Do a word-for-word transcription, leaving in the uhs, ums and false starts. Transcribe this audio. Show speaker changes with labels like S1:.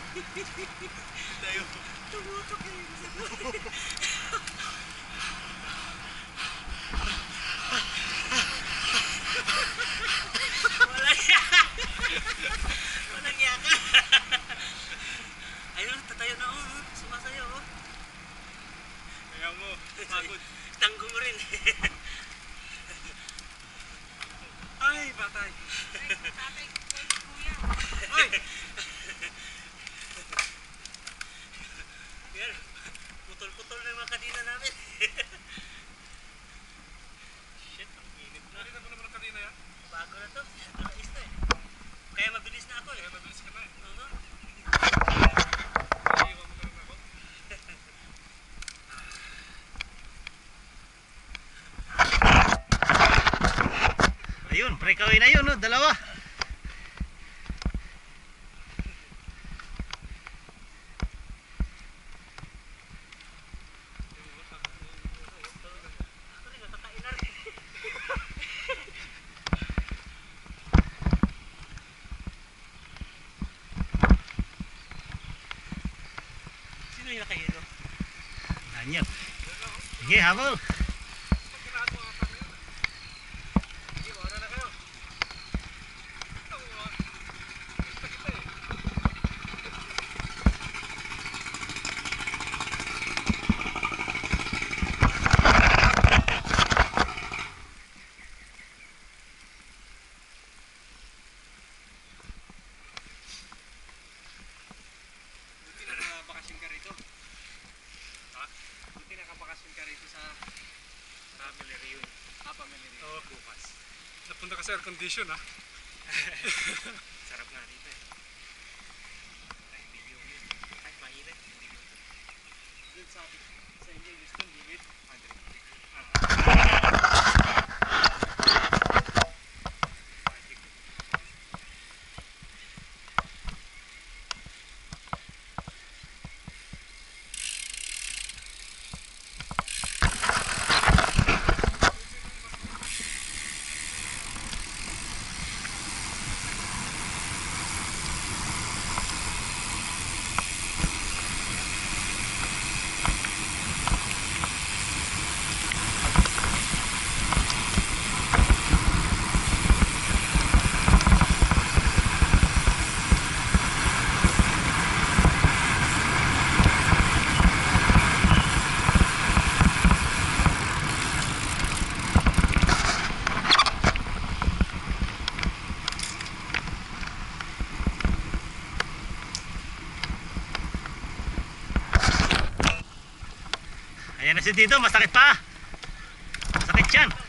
S1: Tayo. Tumutok eh. Walang yaka. Walang yaka. Ayun, tatayo na ako. Sumasayo ako.
S2: Kaya mo, pagod.
S1: Tanggo mo rin.
S2: Ay, batay.
S3: Tatay ko kuya.
S2: Ay!
S1: Yan, putol-putol na yung mga kadina namin. Shit, ang init na.
S2: Nakita mo naman ang kanina yan?
S1: Bago na to, nakais na eh. Kaya mabilis na ako eh.
S2: Kaya mabilis ka na eh.
S1: Oo nga.
S2: Iiwan mo na rin ako.
S1: Ayun, breakaway na yun, no? Dalawa. Sino yung nakahilo? Daniel. Sige, habol.
S2: Nakabakasyon ka rito? Ha? Buti nakabakasyon ka rito sa family reunion. Ah, family reunion. Oo, bukas. Napunta ka sa air condition ha? Sarap nga dito eh. Ay, video yun. Ay, mainit. Doon sa sa inyo, Houston, limit.
S1: Ayan na si Tito, masakit pa. Masakit yan.